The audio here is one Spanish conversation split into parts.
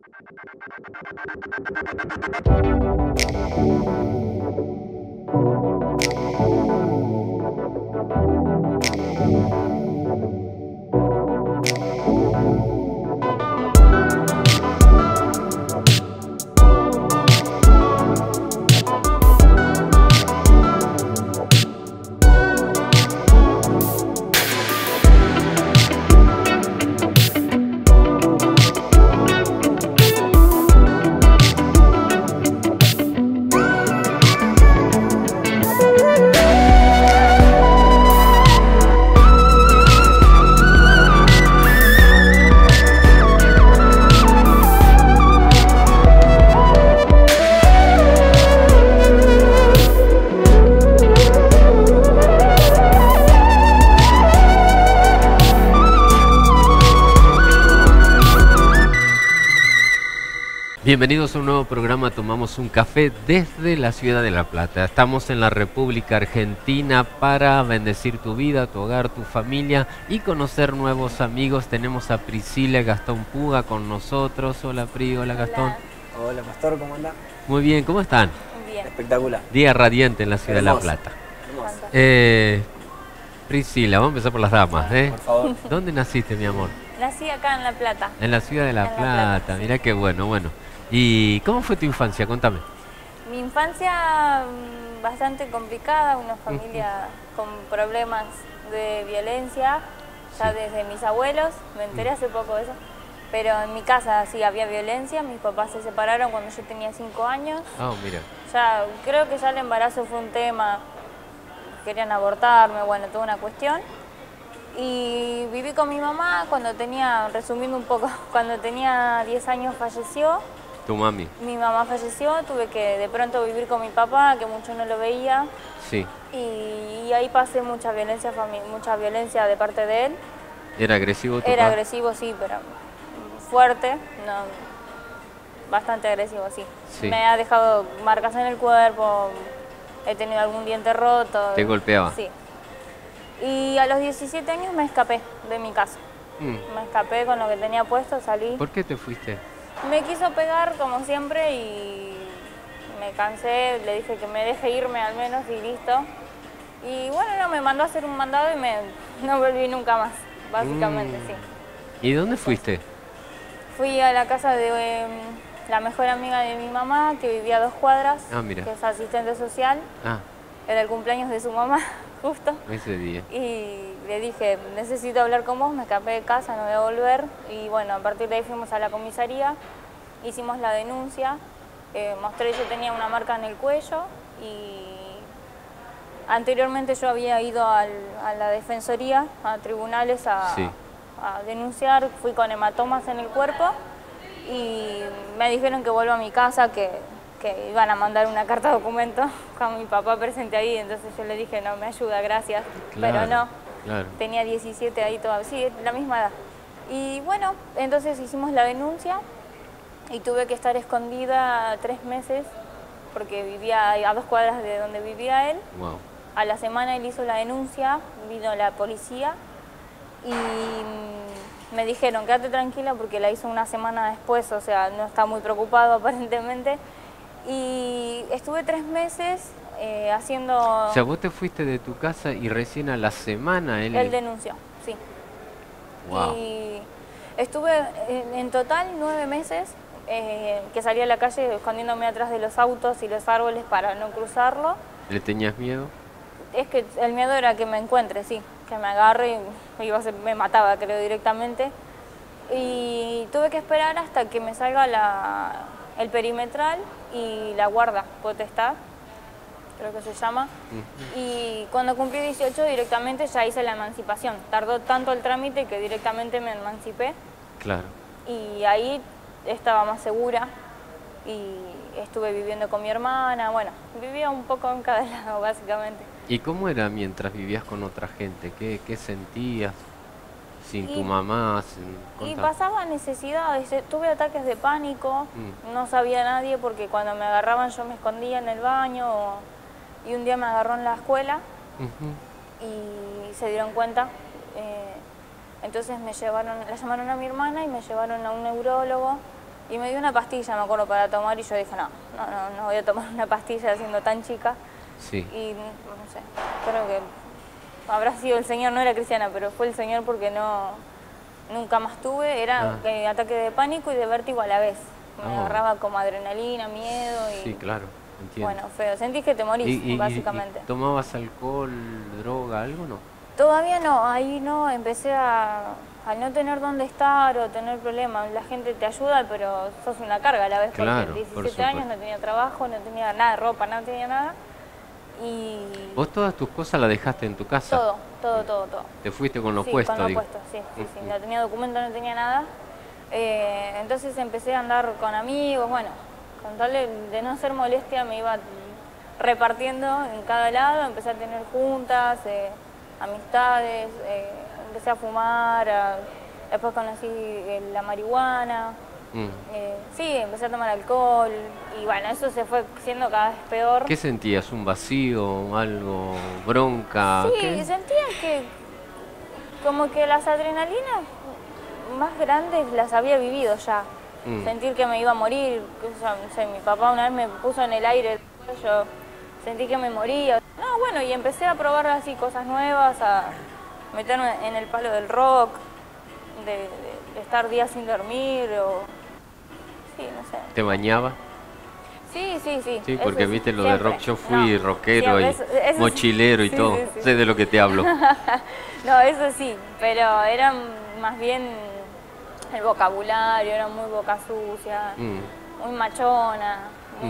Bienvenidos a un nuevo programa Tomamos un Café desde la ciudad de La Plata. Estamos en la República Argentina para bendecir tu vida, tu hogar, tu familia y conocer nuevos amigos. Tenemos a Priscila Gastón Puga con nosotros. Hola Pri, hola Gastón. Hola, hola Pastor, ¿cómo anda? Muy bien, ¿cómo están? Bien. Espectacular. Día radiante en la ciudad Hermoso. de La Plata. Hermoso. Priscila, vamos a empezar por las damas, ¿eh? Por favor. ¿Dónde naciste, mi amor? Nací acá en La Plata. En la ciudad de La En La Plata. Plata, sí. Mirá qué bueno, bueno. ¿Y cómo fue tu infancia? Contame. Mi infancia bastante complicada, una familia con problemas de violencia, ya Sí. desde mis abuelos, me enteré hace poco de eso, pero en mi casa sí había violencia, mis papás se separaron cuando yo tenía 5 años, Ah, mira. ya creo que ya el embarazo fue un tema, querían abortarme, bueno, toda una cuestión. Y viví con mi mamá cuando tenía, resumiendo un poco, cuando tenía 10 años falleció. Tu mami. Mi mamá falleció, tuve que de pronto vivir con mi papá, que mucho no lo veía, Sí. y ahí pasé mucha violencia de parte de él. ¿Era agresivo tu Era papá? agresivo, sí, pero fuerte, no, bastante agresivo, sí. Sí. Me ha dejado marcas en el cuerpo, he tenido algún diente roto. ¿Te golpeaba? Sí. Y a los 17 años me escapé de mi casa. Me escapé con lo que tenía puesto, salí. ¿Por qué te fuiste? Me quiso pegar como siempre y me cansé, le dije que me deje irme al menos y listo. Y bueno, no, me mandó a hacer un mandado y no volví nunca más, básicamente, sí. ¿Y dónde fuiste? Fui a la casa de la mejor amiga de mi mamá, que vivía a 2 cuadras, Ah, mira. que es asistente social. Ah, Era el cumpleaños de su mamá, justo. ese día. Y le dije, necesito hablar con vos, me escapé de casa, no voy a volver. Y bueno, a partir de ahí fuimos a la comisaría, hicimos la denuncia, mostré yo tenía una marca en el cuello y anteriormente yo había ido a la defensoría, a tribunales Sí. a denunciar, fui con hematomas en el cuerpo y me dijeron que vuelva a mi casa, que iban a mandar una carta documento con mi papá presente ahí, entonces yo le dije, no, me ayuda, gracias, Claro, pero no, claro. tenía 17 ahí todavía, sí, la misma edad. Y bueno, entonces hicimos la denuncia y tuve que estar escondida 3 meses porque vivía a 2 cuadras de donde vivía él. Wow. A la semana él hizo la denuncia, vino la policía y me dijeron, quédate tranquila porque la hizo una semana después, o sea, no está muy preocupado aparentemente. Y estuve 3 meses haciendo... O sea, vos te fuiste de tu casa y recién a la semana él... Él denunció, sí. Wow. Y estuve en total 9 meses que salí a la calle escondiéndome atrás de los autos y los árboles para no cruzarlo. ¿Le tenías miedo? Es que el miedo era que me encuentre, sí, que me agarre y me mataba, creo, directamente. Y tuve que esperar hasta que me salga el perimetral y la guarda potestad, creo que se llama. Y cuando cumplí 18 directamente ya hice la emancipación. Tardó tanto el trámite que directamente me emancipé Claro. y ahí estaba más segura y estuve viviendo con mi hermana, bueno, vivía un poco en cada lado básicamente. ¿Y cómo era mientras vivías con otra gente? ¿Qué sentías sin tu Y- mamá? Y Contame. pasaba necesidades, tuve ataques de pánico, no sabía nadie porque cuando me agarraban yo me escondía en el baño y un día me agarró en la escuela Ujú. y se dieron cuenta. Entonces la llamaron a mi hermana y me llevaron a un neurólogo y me dio una pastilla, me acuerdo, para tomar, y yo dije, no voy a tomar una pastilla siendo tan chica. Sí. Y no sé, creo que habrá sido el Señor, no era cristiana, pero fue el Señor porque nunca más tuve, era ataque de pánico y de vértigo a la vez. Me agarraba como adrenalina, miedo y... Sí, claro, entiendo. Bueno, feo, sentís que te morís, básicamente. ¿Y tomabas alcohol, droga, algo, no? Todavía no, ahí no, empecé a no tener dónde estar o tener problemas. La gente te ayuda, pero sos una carga a la vez, claro, porque 17 años no tenía trabajo, no tenía nada, ropa, no tenía nada. Y... ¿Vos todas tus cosas las dejaste en tu casa? Todo. ¿Te fuiste con lo sí, puesto? Con lo puesto, sí. No tenía documento, no tenía nada. Entonces empecé a andar con amigos, bueno, con tal de no ser molestia me iba repartiendo en cada lado, empecé a tener juntas, amistades, empecé a fumar, después conocí la marihuana, sí, empecé a tomar alcohol y bueno, eso se fue siendo cada vez peor. ¿Qué sentías? ¿Un vacío, algo, bronca? Sí, ¿qué? sentía que como que las adrenalinas más grandes las había vivido ya. Sentir que me iba a morir, no sé, mi papá una vez me puso en el aire, yo sentí que me moría. No, bueno, y empecé a probar así cosas nuevas, a meterme en el palo del rock, de estar días sin dormir o... Sí, no sé. ¿Te bañaba? Sí. Sí, porque eso viste lo siempre. de rock, yo fui rockero siempre, y eso mochilero y todo, sí. sé de lo que te hablo. No, eso sí, pero era más bien el vocabulario, era muy boca sucia, muy machona,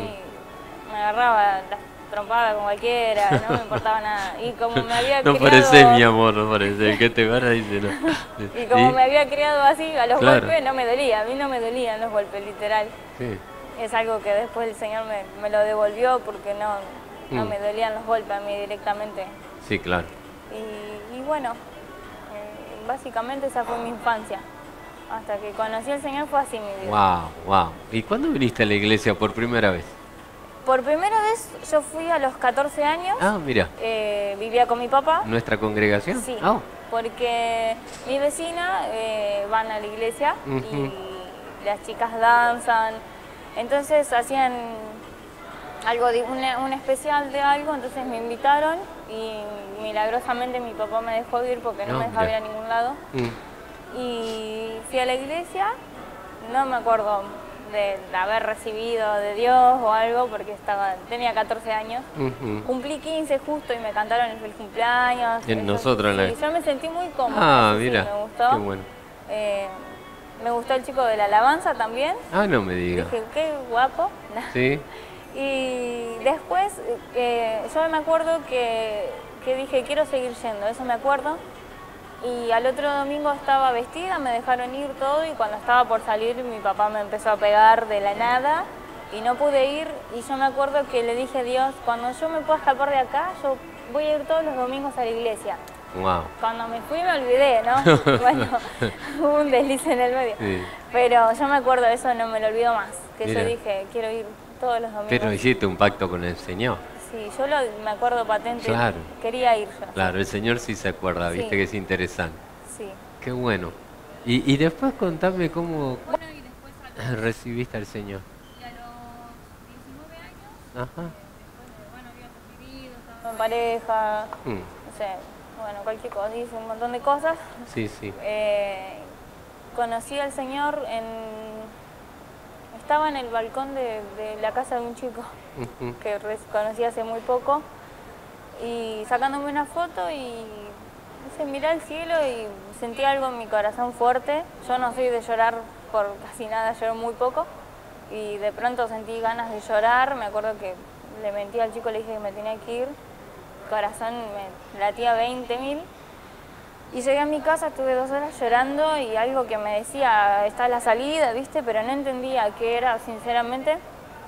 me agarraba las trompadas con cualquiera, no me importaba nada. Y como me había No criado... parece mi amor, no parece, el que te agarra dice no. Y como me había criado así, a los Claro. golpes no me dolía, a mí no me dolían los golpes, literal. Sí. Es algo que después el Señor me lo devolvió porque no me dolían los golpes a mí directamente. Sí, claro. Y bueno, básicamente esa fue mi infancia. Hasta que conocí al Señor fue así mi vida. Wow. ¿Y cuándo viniste a la iglesia por primera vez? Por primera vez yo fui a los 14 años. Ah, mira. Vivía con mi papá. ¿Nuestra congregación? Sí, Ah. porque mi vecina van a la iglesia y las chicas danzan. Entonces hacían algo, un especial de algo, entonces me invitaron y milagrosamente mi papá me dejó ir porque no me dejaba ir a ningún lado. Y fui a la iglesia, no me acuerdo de haber recibido de Dios o algo porque tenía 14 años. Cumplí 15 justo y me cantaron el feliz cumpleaños. Nosotros en la... Yo me sentí muy cómoda. Mira, me gustó. qué bueno. Me gustó el chico de la alabanza también. No me digas. Dije, qué guapo. Sí. Y después yo me acuerdo que dije, quiero seguir yendo, eso me acuerdo. Y al otro domingo estaba vestida, me dejaron ir todo y cuando estaba por salir mi papá me empezó a pegar de la nada y no pude ir. Y yo me acuerdo que le dije a Dios, cuando yo me pueda escapar de acá, yo voy a ir todos los domingos a la iglesia. Wow. Cuando me fui me olvidé, ¿no? Bueno, hubo un desliz en el medio. Sí. Pero yo me acuerdo de eso, no me lo olvido más. Que Mira. yo dije, quiero ir todos los domingos. Pero hiciste un pacto con el Señor. Sí, yo me acuerdo patente. Claro. Quería ir yo. Claro, el Señor sí se acuerda, viste Sí. que es interesante. Sí. Qué bueno. Y después contame cómo recibiste al Señor. Y a los 19 años, Ajá. habíamos vivido, estábamos en pareja, no sé, bueno, cualquier cosa, hice un montón de cosas. Sí, sí. Conocí al Señor estaba en el balcón de la casa de un chico que conocí hace muy poco y sacándome una foto y miré al cielo y sentí algo en mi corazón fuerte. Yo no soy de llorar por casi nada, lloro muy poco y de pronto sentí ganas de llorar. Me acuerdo que le mentí al chico, le dije que me tenía que ir. El corazón me latía 20.000. Y llegué a mi casa, estuve 2 horas llorando y algo que me decía, está la salida, ¿viste? Pero no entendía qué era, sinceramente.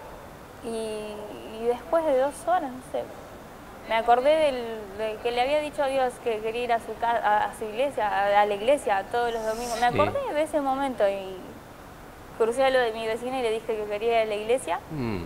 Y después de 2 horas, no sé, me acordé de que le había dicho a Dios que quería ir a su iglesia, a la iglesia todos los domingos. Me acordé de ese momento y crucé a lo de mi vecina y le dije que quería ir a la iglesia.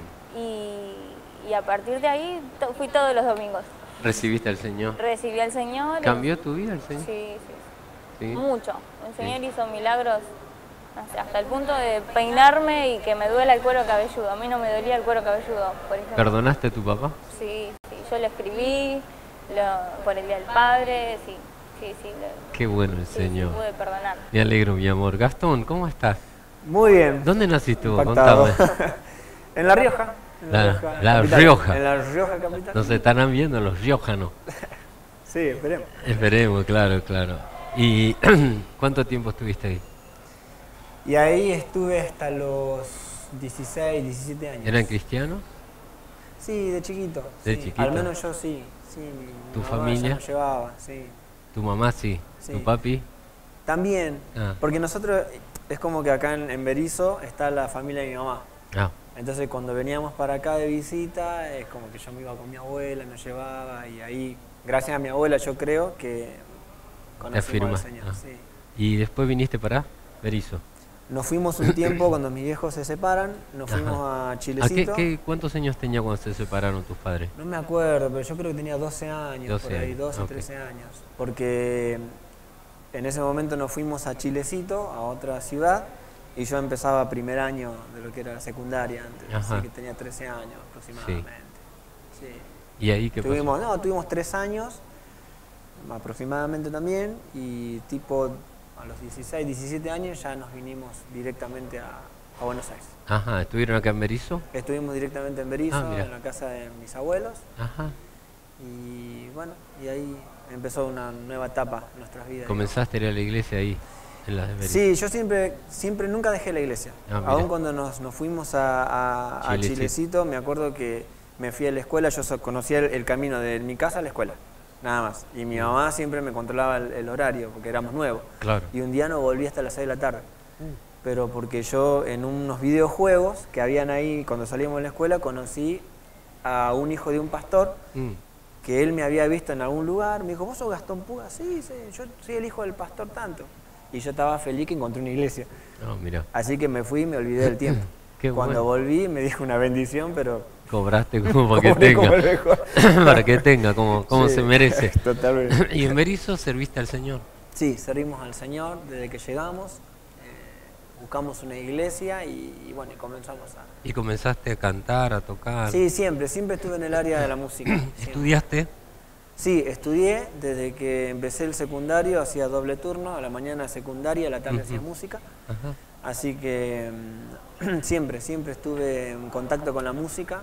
Y a partir de ahí fui todos los domingos. ¿Recibiste al Señor? Recibí al Señor. ¿Cambió tu vida el Señor? Sí. Sí. Mucho. El Señor hizo milagros No sé, hasta el punto de peinarme y que me duela el cuero cabelludo. A mí no me dolía el cuero cabelludo, por ejemplo. ¿Perdonaste a tu papá? Sí, sí, yo le escribí por el Día del Padre, sí, sí, sí. Qué bueno el Sí, Señor. sí, pude perdonar. Me alegro, mi amor. Gastón, ¿cómo estás? Muy bien. ¿Dónde naciste vos? Impactado. Contame. En La Rioja. La capital. Rioja. En La Rioja capital. Nos estarán viendo los riojanos. Sí, esperemos. Esperemos, claro, claro. ¿Y cuánto tiempo estuviste ahí? Y ahí estuve hasta los 16, 17 años. ¿Eran cristianos? Sí, de chiquito. ¿De sí. chiquito? Al menos yo sí. Sí, mi ¿Tu mamá familia? ya nos llevaba, sí. ¿Tu mamá sí? Sí. ¿Tu papi? También, Ah. porque nosotros, es como que acá en Berisso está la familia de mi mamá. Ah, Entonces cuando veníamos para acá de visita, es como que yo me iba con mi abuela, nos llevaba y ahí, gracias a mi abuela yo creo que conocimos al afirma. Señor. Ah. Sí. ¿y después viniste para Berisso? Nos fuimos un tiempo cuando mis viejos se separan, nos fuimos a ¿A Chilecito. cuántos años tenía cuando se separaron tus padres? No me acuerdo, pero yo creo que tenía 12 años, 12 por ahí, años, 12 o ok. 13 años. Porque en ese momento nos fuimos a Chilecito, a otra ciudad, y yo empezaba primer año de lo que era la secundaria antes, Ajá. así que tenía 13 años aproximadamente. Sí. ¿Y ahí qué pasó? Tuvimos 3 años aproximadamente también, y tipo a los 16, 17 años ya nos vinimos directamente a Buenos Aires. Ajá, ¿estuvieron acá en Berisso? Estuvimos directamente en Berisso, Ah, mira. en la casa de mis abuelos, Ajá. y bueno, y ahí empezó una nueva etapa en nuestras vidas. ¿Comenzaste a ir a la iglesia ahí, en la de Berisso? Sí, yo siempre nunca dejé la iglesia. Ah, mira. Aún cuando nos fuimos a Chilecito. Chilecito, me acuerdo que me fui a la escuela, yo conocía el camino de mi casa a la escuela, nada más. Y mi mamá siempre me controlaba el horario, porque éramos nuevos. Claro. Y un día no volví hasta las 6 de la tarde. Pero porque yo en unos videojuegos que habían ahí cuando salíamos de la escuela, conocí a un hijo de un pastor Mm. que él me había visto en algún lugar. Me dijo, ¿vos sos Gastón Puga? Sí, sí, yo soy el hijo del pastor tanto. Y yo estaba feliz que encontré una iglesia. Oh, mira. Así que me fui y me olvidé del tiempo. Qué Cuando bueno. volví me dijo una bendición, pero Cobraste como para que cobré como tenga. el mejor. Para que tenga, como Sí, se merece. Totalmente. ¿Y en Berisso serviste al Señor? Sí, servimos al Señor desde que llegamos. Buscamos una iglesia y bueno, y comenzamos a... ¿Y comenzaste a cantar, a tocar? Sí, siempre estuve en el área de la música. siempre. ¿Estudiaste? Sí, estudié desde que empecé el secundario, hacía doble turno, a la mañana secundaria, a la tarde hacía música. Ajá. Así que siempre estuve en contacto con la música.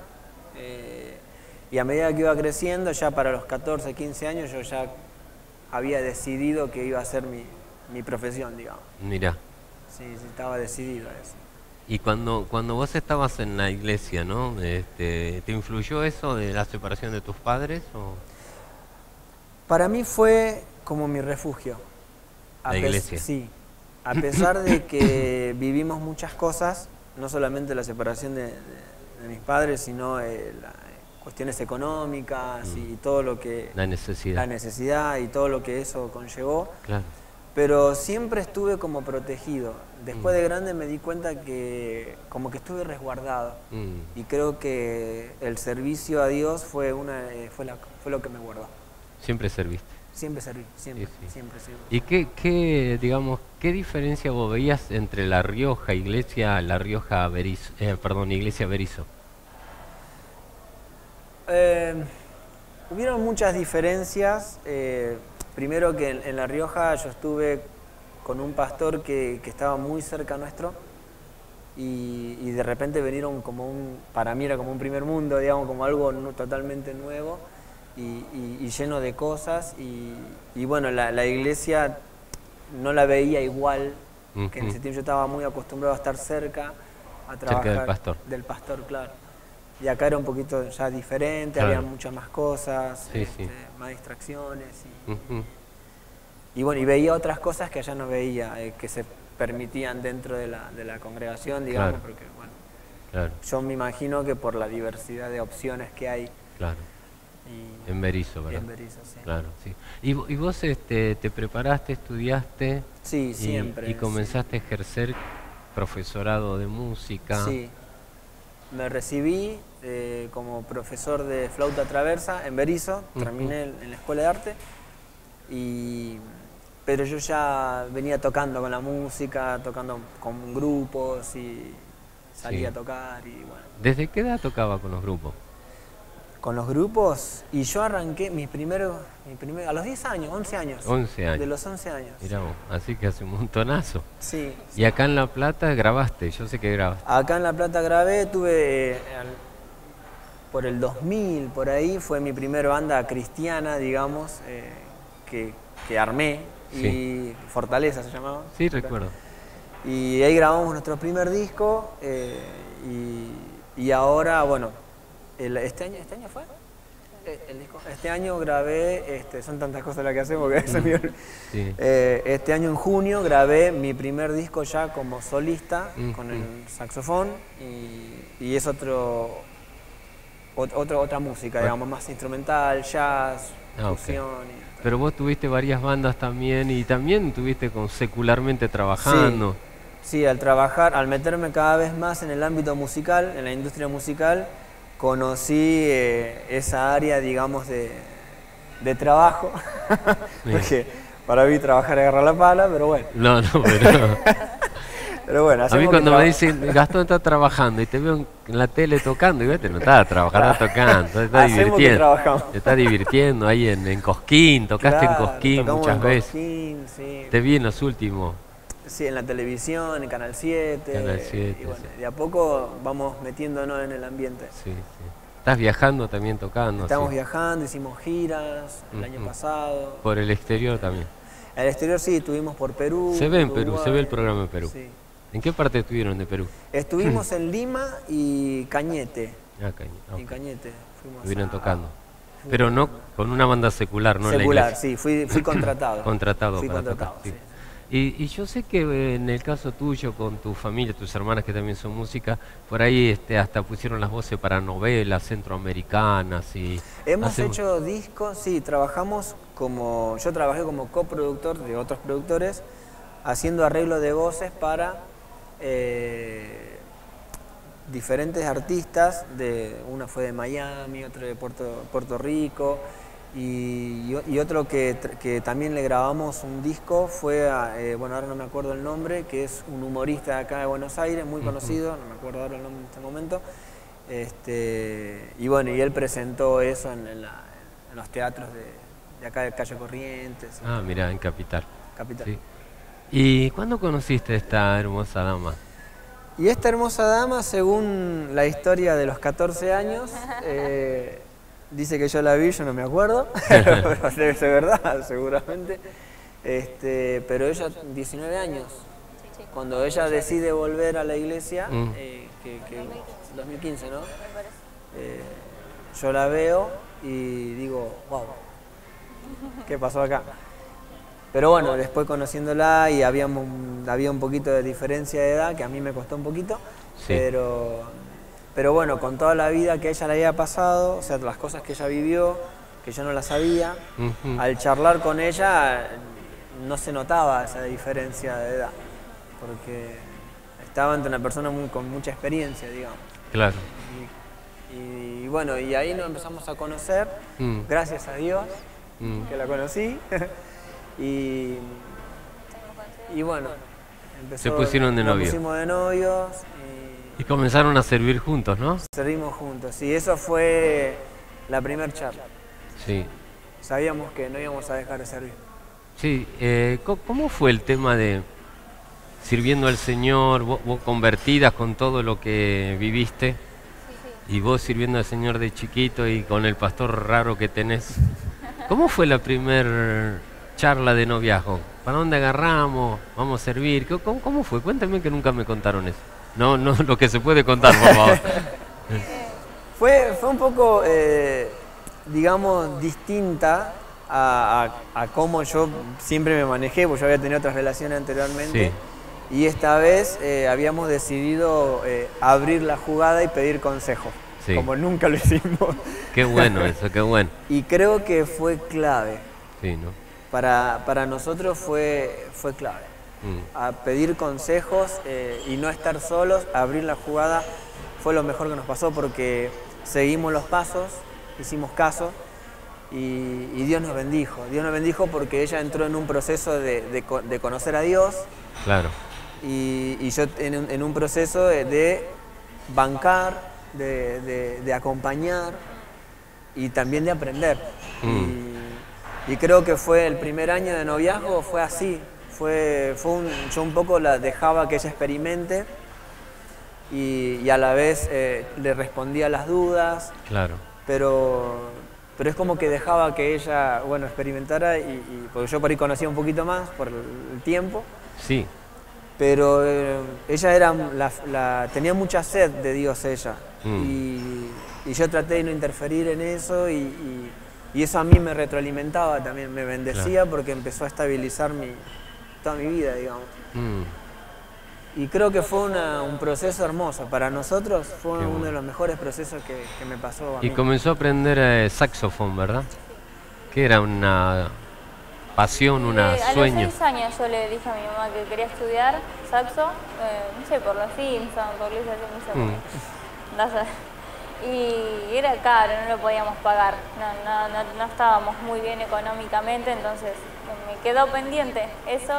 Y a medida que iba creciendo, ya para los 14, 15 años, yo ya había decidido que iba a ser mi profesión, digamos. Mira. Sí, estaba decidido a eso. Y cuando vos estabas en la iglesia, ¿no? ¿Te influyó eso de la separación de tus padres? O? Para mí fue como mi refugio. La iglesia. Sí. A pesar de que vivimos muchas cosas, no solamente la separación de mis padres, sino cuestiones económicas y todo lo que... La necesidad. La necesidad y todo lo que eso conllevó. Claro. Pero siempre estuve como protegido. Después de grande me di cuenta que como que estuve resguardado. Y creo que el servicio a Dios fue lo que me guardó. Siempre serviste. Siempre serví, siempre, Sí, sí. siempre serví. ¿Y qué diferencia vos veías entre La Rioja, iglesia Berisso, iglesia Berisso? Hubieron muchas diferencias. Primero que en La Rioja yo estuve con un pastor que estaba muy cerca nuestro y de repente vinieron para mí era como un primer mundo, digamos, como algo totalmente nuevo y lleno de cosas y bueno, la iglesia no la veía igual que en ese tiempo. Yo estaba muy acostumbrado a estar cerca, a trabajar. Cerca del pastor. Del pastor, claro. Y acá era un poquito ya diferente, Claro. había muchas más cosas, Sí, sí. más distracciones. Ujú. Y bueno, y veía otras cosas que allá no veía, que se permitían dentro de la congregación, digamos, Claro. porque bueno, Claro, yo me imagino que por la diversidad de opciones que hay claro. y En Berisso, y ¿verdad? en Berisso, sí. Claro, sí. ¿Y vos te preparaste, estudiaste? Sí, y- siempre. Y comenzaste a ejercer profesorado de música. Sí. Me recibí como profesor de flauta traversa en Berisso, terminé en la escuela de arte, pero yo ya venía tocando con la música, tocando con grupos y salía a tocar y bueno. ¿Desde qué edad tocaba con los grupos? Con los grupos, y yo arranqué a los 10 años, 11 años. 11 años. De los 11 años. Mirá vos, así que hace un montonazo. Sí. Y acá en La Plata grabaste, yo sé que grabaste. Acá en La Plata grabé, por el 2000, por ahí, fue mi primera banda cristiana, digamos, que armé, Sí. y Fortaleza se llamaba. Sí, recuerdo. Y ahí grabamos nuestro primer disco, y ahora, bueno, ¿este año fue? El disco. Este año grabé, son tantas cosas las que hacemos que se me olvidó. Sí. Este año en junio grabé mi primer disco ya como solista, con el saxofón, y es otra música, digamos, más instrumental, jazz, fusión. Okay. Pero vos tuviste varias bandas también, y también tuviste secularmente trabajando. Sí, al meterme cada vez más en el ámbito musical, en la industria musical, conocí esa área, digamos, de trabajo, porque para mí trabajar es agarrar la pala, pero bueno. No, pero... Pero bueno, a mí cuando me dicen, Gastón está trabajando, y te veo en la tele tocando, y vete, no estás trabajando, estás tocando, te estás divirtiendo. Te estás divirtiendo ahí en Cosquín, tocaste en Cosquín muchas veces. Cosquín, sí. Te vi en los últimos. Sí, en la televisión, en Canal 7. Canal 7, y bueno, sí. de a poco vamos metiéndonos en el ambiente. Sí, sí. Estás viajando también, tocando. Estamos viajando, hicimos giras el año pasado. Por el exterior también. El exterior sí, estuvimos por Perú. Se ve en Perú, se ve el programa en Perú. Sí. ¿En qué parte estuvieron de Perú? Estuvimos en Lima y Cañete. Okay. En Cañete. Estuvieron tocando. Pero no con una banda secular, ¿no? Secular, sí, fui contratado. Fui contratado, sí. Y yo sé que en el caso tuyo, con tu familia, tus hermanas que también son músicas, por ahí hasta pusieron las voces para novelas centroamericanas y... Hemos hecho discos, sí, yo trabajé como coproductor de otros productores, haciendo arreglo de voces para diferentes artistas, una fue de Miami, otro de Puerto Rico, y otro que también le grabamos un disco fue bueno, ahora no me acuerdo el nombre, que es un humorista de acá de Buenos Aires, muy conocido, no me acuerdo ahora el nombre en este momento, y bueno, y él presentó eso en los teatros de acá de Calle Corrientes. Ah, mirá, en Capital. Sí. ¿Y cuándo conociste a esta hermosa dama? Y esta hermosa dama, según la historia de los 14 años, dice que yo la vi, yo no me acuerdo, pero debe ser verdad, seguramente. Pero ella, 19 años, cuando ella decide volver a la iglesia, que 2015, ¿no? Yo la veo y digo, wow, ¿qué pasó acá? Pero bueno, después conociéndola y había un poquito de diferencia de edad, que a mí me costó un poquito, sí. Pero bueno, con toda la vida que a ella le había pasado, o sea, las cosas que ella vivió, que yo no las sabía, al charlar con ella no se notaba esa diferencia de edad, porque estaba ante una persona con mucha experiencia, digamos. Claro. Y bueno, y ahí nos empezamos a conocer, gracias a Dios, que la conocí. Y bueno, se pusieron de novios. Nos pusimos de novios. Y comenzaron a servir juntos, ¿no? Servimos juntos, y eso fue la primera charla. Sí. Sabíamos que no íbamos a dejar de servir. Sí, ¿cómo fue el tema de sirviendo al Señor, vos convertidas con todo lo que viviste, y vos sirviendo al Señor de chiquito y con el pastor raro que tenés? ¿Cómo fue la primera charla de noviazgo? ¿Para dónde agarramos? ¿Vamos a servir? ¿Cómo fue? Cuéntame, que nunca me contaron eso. No, lo que se puede contar, por favor. Fue un poco, digamos, distinta a cómo yo siempre me manejé, porque yo había tenido otras relaciones anteriormente. Sí. Y esta vez habíamos decidido abrir la jugada y pedir consejo, sí, como nunca lo hicimos. Qué bueno eso, qué bueno. Y creo que fue clave. Sí, ¿no? Para nosotros fue clave. A pedir consejos y no estar solos, abrir la jugada, fue lo mejor que nos pasó, porque seguimos los pasos, hicimos caso, y Dios nos bendijo. Dios nos bendijo porque ella entró en un proceso de conocer a Dios. Claro. Y yo en un proceso de bancar, de acompañar y también de aprender. Y creo que fue el primer año de noviazgo, fue así. Yo un poco la dejaba que ella experimente y a la vez le respondía a las dudas. Claro. Pero es como que dejaba que ella, bueno, experimentara, porque yo por ahí conocía un poquito más por el tiempo. Sí. Pero ella era tenía mucha sed de Dios ella. Y yo traté de no interferir en eso y eso a mí me retroalimentaba también, me bendecía, claro, porque empezó a estabilizar toda mi vida, digamos. Y creo que fue un proceso hermoso. Para nosotros fue uno de los mejores procesos que me pasó a mí. Y comenzó a aprender saxofón, ¿verdad? Que era una pasión, sueño. A los 6 años yo le dije a mi mamá que quería estudiar saxo, no sé, por los Simpsons, por Luis, no sé. Y era caro, no lo podíamos pagar, no estábamos muy bien económicamente, entonces me quedó pendiente eso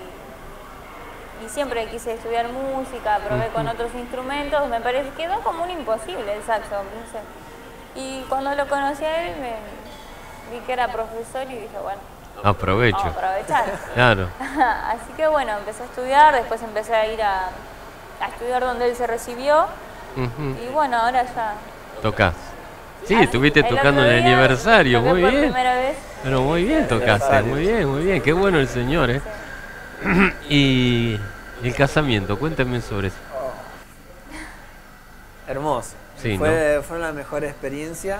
y siempre quise estudiar música, probé con otros instrumentos, me parece que quedó como un imposible el saxo, no sé. Y cuando lo conocí a él, vi que era profesor y dije, bueno, aprovecho. Vamos a aprovechar. Claro. Así que bueno, empecé a estudiar, después empecé a ir a estudiar donde él se recibió y bueno, ahora ya... Tocás. Sí, estuviste tocando en el aniversario, muy bien. Primera vez. Pero muy bien tocaste, muy bien, qué bueno el señor, ¿eh? Sí. Y el casamiento, cuéntame sobre eso. Hermoso. Sí, fue una mejor experiencia.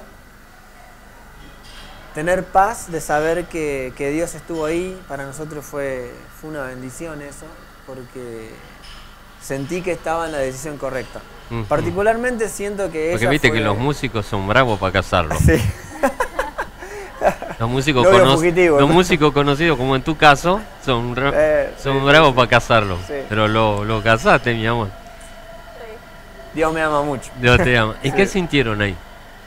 Tener paz de saber que Dios estuvo ahí, para nosotros fue una bendición eso, porque sentí que estaba en la decisión correcta. Particularmente siento que porque viste que los músicos son bravos para casarlo. Sí. Los músicos conocidos, como en tu caso, son bravos para casarlo. Sí. Pero lo casaste, mi amor. Sí. Dios me ama mucho. Dios te ama. ¿Y qué sintieron ahí?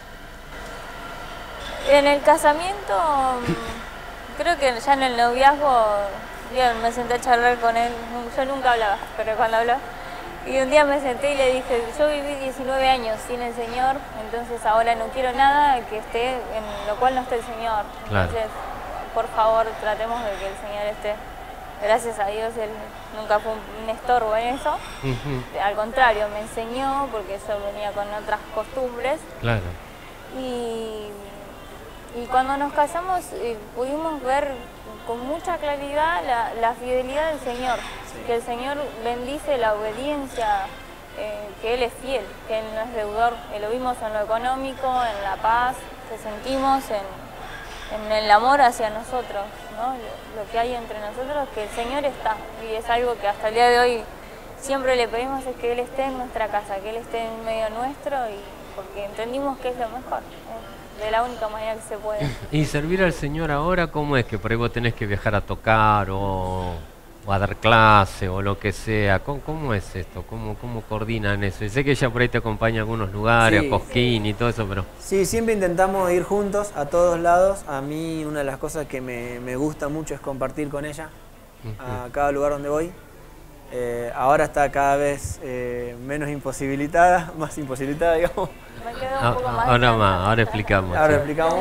En el casamiento, creo que ya en el noviazgo, me senté a charlar con él. Yo nunca hablaba, pero cuando hablaba. Y un día me senté y le dije, yo viví 19 años sin el Señor, entonces ahora no quiero nada que esté en lo cual no esté el Señor. Claro. Entonces, por favor, tratemos de que el Señor esté. Gracias a Dios, Él nunca fue un estorbo en eso. Al contrario, me enseñó, porque yo venía con otras costumbres. Claro. Y cuando nos casamos pudimos ver con mucha claridad la fidelidad del Señor, sí, que el Señor bendice la obediencia, que Él es fiel, que Él no es deudor. Lo vimos en lo económico, en la paz que sentimos, en el amor hacia nosotros, ¿no? Lo que hay entre nosotros, que el Señor está, y es algo que hasta el día de hoy siempre le pedimos, es que Él esté en nuestra casa, que Él esté en medio nuestro, y porque entendimos que es lo mejor. De la única manera que se puede. ¿Y servir al Señor ahora cómo es? Que por ahí vos tenés que viajar a tocar o a dar clase o lo que sea. ¿Cómo es esto? ¿Cómo coordinan eso? Y sé que ella por ahí te acompaña a algunos lugares, sí, a Cosquín, sí, y todo eso, pero... Sí, siempre intentamos ir juntos a todos lados. A mí una de las cosas que me gusta mucho es compartir con ella a cada lugar donde voy. Ahora está cada vez menos imposibilitada, más imposibilitada, digamos. Me quedo un poco más. Ahora explicamos. Ahora explicamos.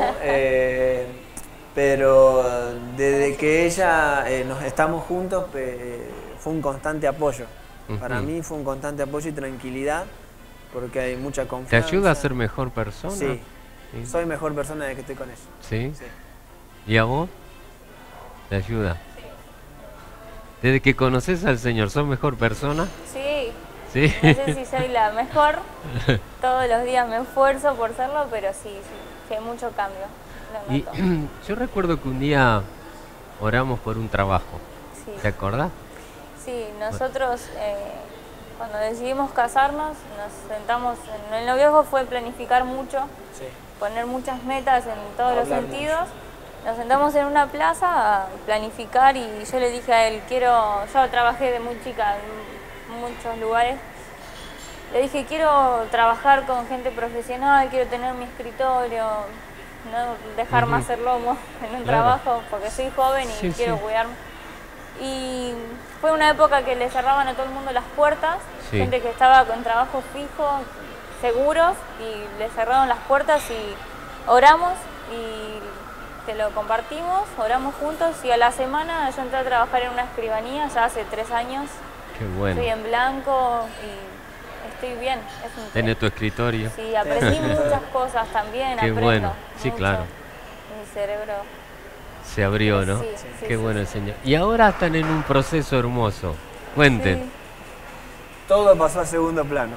Pero desde que ella nos estamos juntos fue un constante apoyo. Para mí fue un constante apoyo y tranquilidad, porque hay mucha confianza. ¿Te ayuda a ser mejor persona? Sí, sí. Soy mejor persona desde que estoy con ella. ¿Sí? Sí. ¿Y a vos? ¿Te ayuda? Sí. Desde que conoces al Señor, ¿sos mejor persona? Sí. ¿Sí? No sé si soy la mejor, todos los días me esfuerzo por serlo, pero sí hay mucho cambio. Y yo recuerdo que un día oramos por un trabajo, sí. ¿Te acordás? Sí, nosotros cuando decidimos casarnos, nos sentamos, en el noviazgo fue planificar mucho, sí, poner muchas metas en todos los sentidos. Nos sentamos en una plaza a planificar y yo le dije a él, yo trabajé de muy chica en muchos lugares, le dije, quiero trabajar con gente profesional, quiero tener mi escritorio, no dejarme hacer lomo en un trabajo, porque soy joven y quiero cuidarme. Y fue una época que le cerraban a todo el mundo las puertas, gente que estaba con trabajo fijo, seguros, y le cerraron las puertas y oramos y te lo compartimos, oramos juntos, y a la semana yo entré a trabajar en una escribanía ya hace 3 años. Qué bueno. Estoy en blanco y estoy bien. ¿Tenés tu escritorio? Sí, aprendí muchas cosas también. Qué bueno, sí, mucho. claro. Mi cerebro se abrió, ¿no? Sí, Qué bueno el Señor. Y ahora están en un proceso hermoso. Cuenten. Sí. Todo pasó a segundo plano.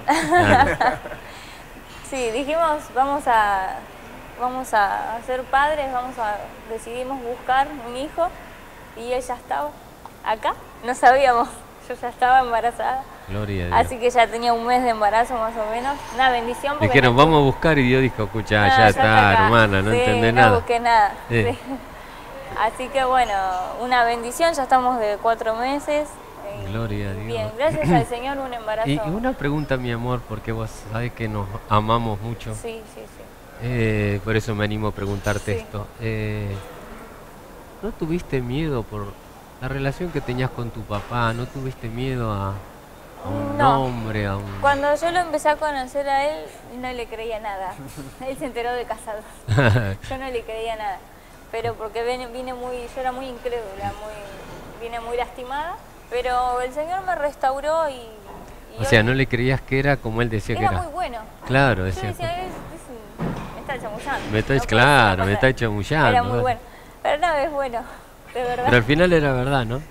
Sí, dijimos, vamos a ser padres, decidimos buscar un hijo, y ella estaba acá, no sabíamos, yo ya estaba embarazada. Gloria a Dios. Así que ya tenía un mes de embarazo más o menos, una bendición. Dijeron, vamos a buscar, y Dios dijo, escucha, ya está, hermana, no entendés nada. No busqué nada. Sí. Sí. Así que bueno, una bendición, ya estamos de 4 meses. Gloria a Dios. Bien, gracias al Señor, un embarazo. Y una pregunta, mi amor, porque vos sabés que nos amamos mucho. Sí, sí, sí. Por eso me animo a preguntarte Sí. esto. ¿No tuviste miedo por la relación que tenías con tu papá? ¿No tuviste miedo a un No. hombre, a un... Cuando yo lo empecé a conocer a él, no le creía nada. Él se enteró de casado. Yo no le creía nada. Pero porque yo era muy incrédula, vine muy lastimada. Pero el Señor me restauró y O sea, no le creías que era como él decía que era era. muy bueno. Claro, Yo decía. decía, me está chamullando. Me está, No puede claro, ser, me está chamullando. Era muy bueno. Pero no, es bueno, de verdad. Pero al final era verdad, ¿no?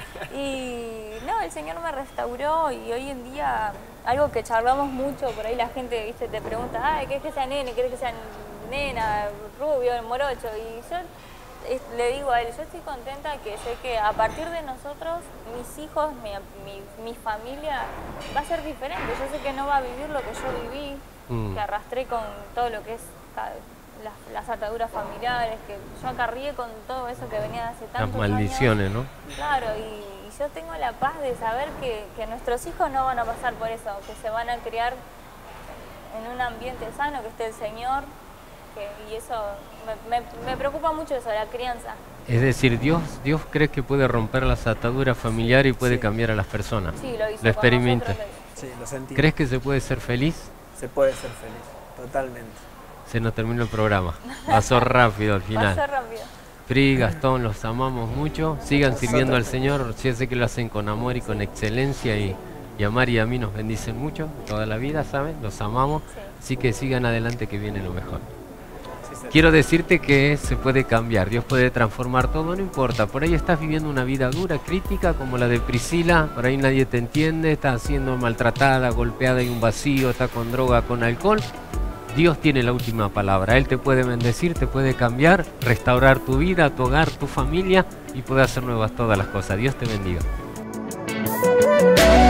Y no, el Señor me restauró, y hoy en día, algo que charlamos mucho, por ahí la gente, ¿viste?, te pregunta, ay, ¿querés que sea nene? ¿Querés que sea nena? Rubio, morocho. Y yo le digo a él, yo estoy contenta, que sé que a partir de nosotros, mis hijos, mi familia va a ser diferente. Yo sé que no va a vivir lo que yo viví, que arrastré con todo lo que es las ataduras familiares, que yo acarrié con todo eso que venía de hace tantos Las maldiciones, años. ¿no? Claro, y yo tengo la paz de saber que nuestros hijos no van a pasar por eso, que se van a criar en un ambiente sano, que esté el Señor. Y eso, me preocupa mucho eso, la crianza. Es decir, Dios cree que puede romper las ataduras familiares y puede cambiar a las personas. Sí, lo hizo. Lo experimenta. Sí, lo sentí. ¿Crees que se puede ser feliz? Se puede ser feliz, totalmente. Se nos terminó el programa. Pasó rápido al final. Pasó rápido. Pri, Gastón, los amamos mucho. Sigan sirviendo al Señor. Yo sé que lo hacen con amor y con excelencia. Y a Mari y a mí nos bendicen mucho toda la vida, ¿saben? Los amamos. Sí. Así que sigan adelante, que viene lo mejor. Quiero decirte que se puede cambiar, Dios puede transformar todo, no importa. Por ahí estás viviendo una vida dura, crítica, como la de Priscila, por ahí nadie te entiende, estás siendo maltratada, golpeada, hay un vacío, está con droga, con alcohol. Dios tiene la última palabra, Él te puede bendecir, te puede cambiar, restaurar tu vida, tu hogar, tu familia, y puede hacer nuevas todas las cosas. Dios te bendiga.